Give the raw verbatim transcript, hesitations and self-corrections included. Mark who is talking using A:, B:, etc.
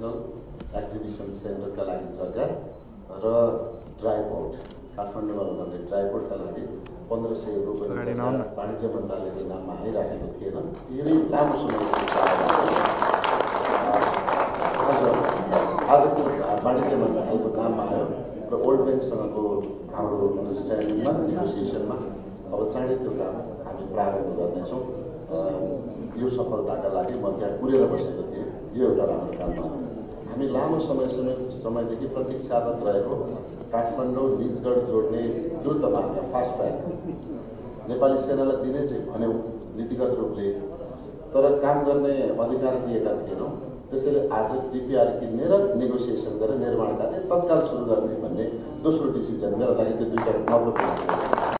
A: International exhibition सेन्टरका लागि जग्गा र ड्राइपोर्ट काठमाडौँमा भन्ने ड्राइपोर्टका लागि पन्ध्र सय रुपियाँ वाणिज्य मन्त्रालयको नाममा आइराखेको थिएन। धेरै लामो समयको आज आज त्यो वाणिज्य मन्त्रालयको नाममा आयो र वर्ल्ड ब्याङ्कसँगको हाम्रो अन्डरस्ट्यान्डिङमा नेगोसिएसनमा अब चाँडै त्यो काम हामी प्रारम्भ गर्नेछौँ। यो सफलताका लागि म त्यहाँ कुरेर बसेको थिएँ। यो एउटा राम्रो काम भयो। हामी लामो समय समय समयदेखि प्रतीक्षारत रहेको काठमाडौँ निजगढ जोड्ने द्रुत मार्ग फास्ट ट्र्याक नेपाली सेनालाई दिने चाहिँ भन्यौँ नीतिगत रूपले, तर काम गर्ने अधिकार दिएका थिएनौँ। त्यसैले आज डिपिआर किन्ने र नेगोसिएसन गरेर निर्माण कार्य तत्काल सुरु गर्ने भन्ने दोस्रो डिसिजन मेरो लागि त्यो दुईवटा महत्त्वपूर्ण